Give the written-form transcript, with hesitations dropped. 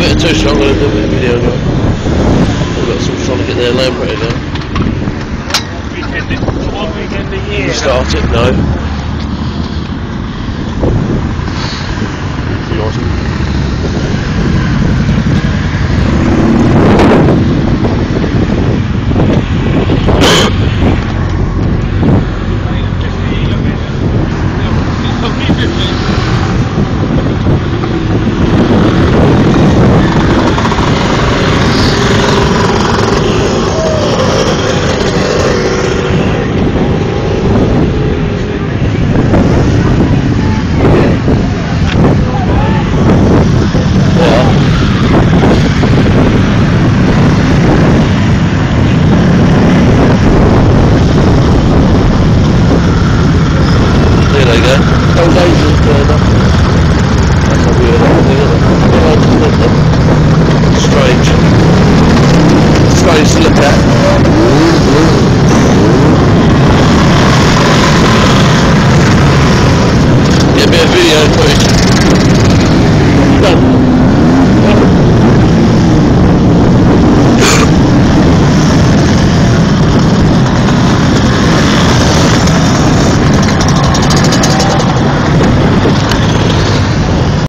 getting too strong, I'm going to do a bit of video now. I've got some trying to get their lamp ready now. One weekend a year. Start it? No.